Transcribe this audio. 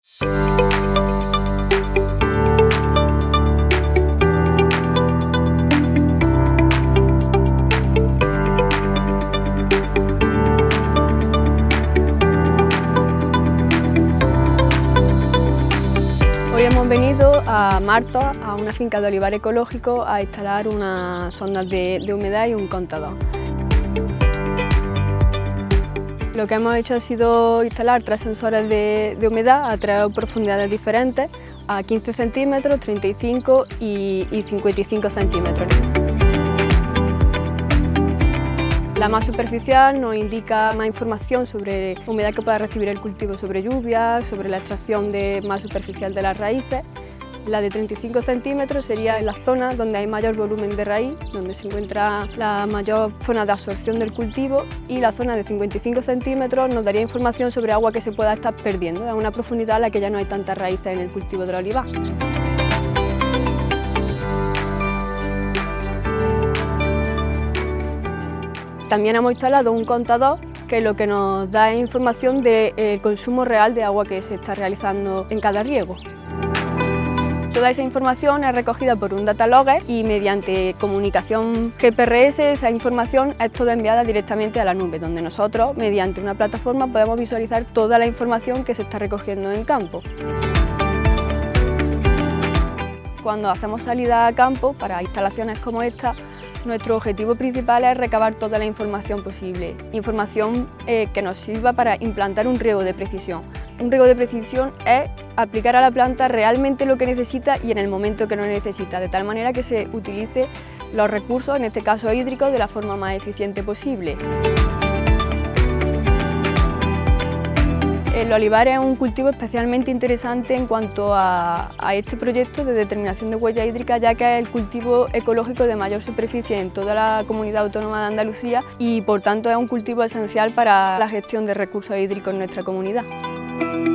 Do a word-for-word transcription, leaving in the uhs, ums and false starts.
Hoy hemos venido a Martos, a una finca de olivar ecológico, a instalar unas sondas de, de humedad y un contador. Lo que hemos hecho ha sido instalar tres sensores de, de humedad a tres profundidades diferentes, a quince centímetros, treinta y cinco y, y cincuenta y cinco centímetros. La más superficial nos indica más información sobre la humedad que pueda recibir el cultivo sobre lluvias, sobre la extracción de, más superficial de las raíces. La de treinta y cinco centímetros sería en la zona donde hay mayor volumen de raíz, donde se encuentra la mayor zona de absorción del cultivo, y la zona de cincuenta y cinco centímetros nos daría información sobre agua que se pueda estar perdiendo, a una profundidad a la que ya no hay tantas raíces en el cultivo del olivar. También hemos instalado un contador que lo que nos da es información del consumo real de agua que se está realizando en cada riego. Toda esa información es recogida por un data logger y mediante comunicación G P R S esa información es toda enviada directamente a la nube, donde nosotros, mediante una plataforma, podemos visualizar toda la información que se está recogiendo en campo. Cuando hacemos salida a campo para instalaciones como esta, nuestro objetivo principal es recabar toda la información posible, información eh, que nos sirva para implantar un riego de precisión. Un riego de precisión es aplicar a la planta realmente lo que necesita y en el momento que lo necesita, de tal manera que se utilice los recursos, en este caso hídricos, de la forma más eficiente posible. El olivar es un cultivo especialmente interesante en cuanto a, a este proyecto de determinación de huella hídrica, ya que es el cultivo ecológico de mayor superficie en toda la comunidad autónoma de Andalucía y por tanto es un cultivo esencial para la gestión de recursos hídricos en nuestra comunidad.